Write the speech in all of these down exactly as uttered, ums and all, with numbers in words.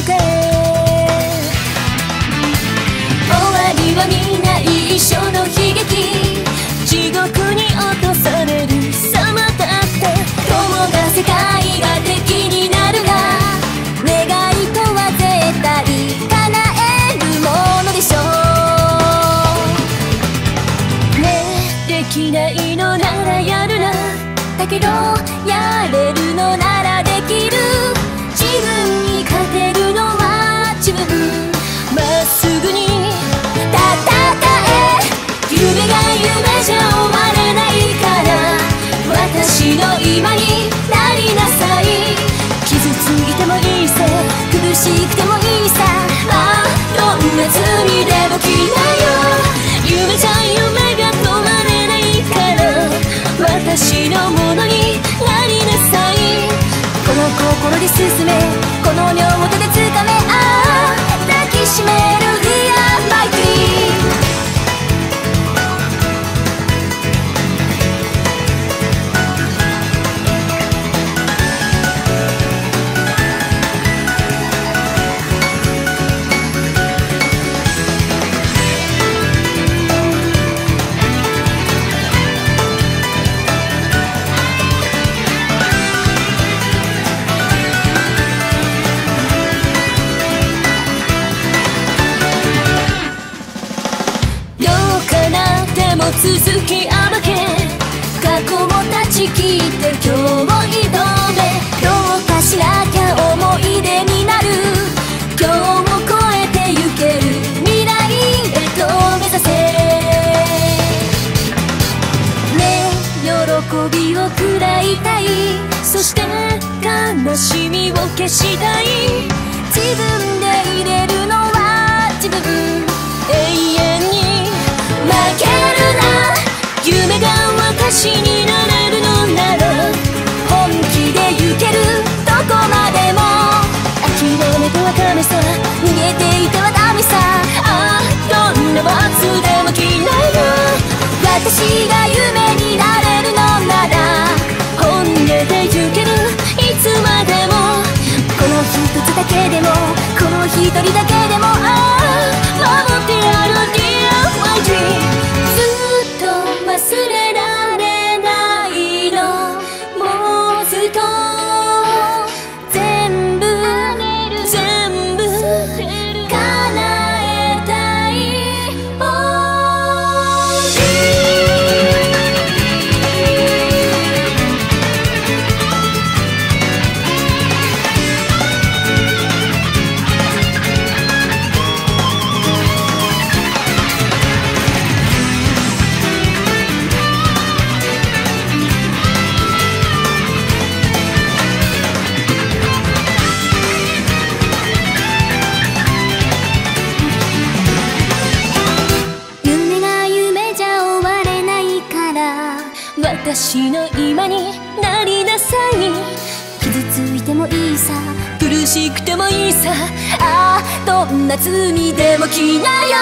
か終わりは見ない一生の悲劇地獄に落とされる様だって友が世界が敵になるが願いとは絶対叶えるものでしょうねえできないのならやるなだけどやれるのならできる自分に勝てるのは自分まっすぐに戦え夢が夢じゃ終われないから私の今になりなさい傷ついてもいいさ苦しくてもいいさああどんな罪でも着なよ夢じゃ夢が止まれないから私のものになりなさいこの心で進めこの両手で掴めああ抱きしめる Dear My Dream続き暴け過去も断ち切って今日を挑めどうかしなきゃ思い出になる今日も超えてゆける未来へと目指せねえ喜びを喰らいたいそして悲しみを消したい自分で入れるのは自分永遠に負けるな夢が私になれるのなら本気で行けるどこまでも諦めてはダメさ逃げていてはダメさああどんな罰でも着ないよ私が夢になれるのなら本音で行けるいつまでもこの一つだけでもこの一人だけでもああ守ってやる Dear My Dream忘れられないのもうずっと全部全部叶えたい私の今になりなさい傷ついてもいいさ苦しくてもいいさああどんな罪でも着なよ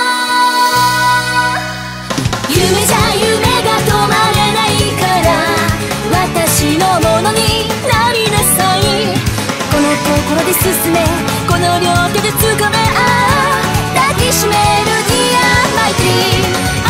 夢じゃ夢が止まれないから私のものになりなさいこの心で進めこの両手で掴めああ抱きしめる Dear My Dream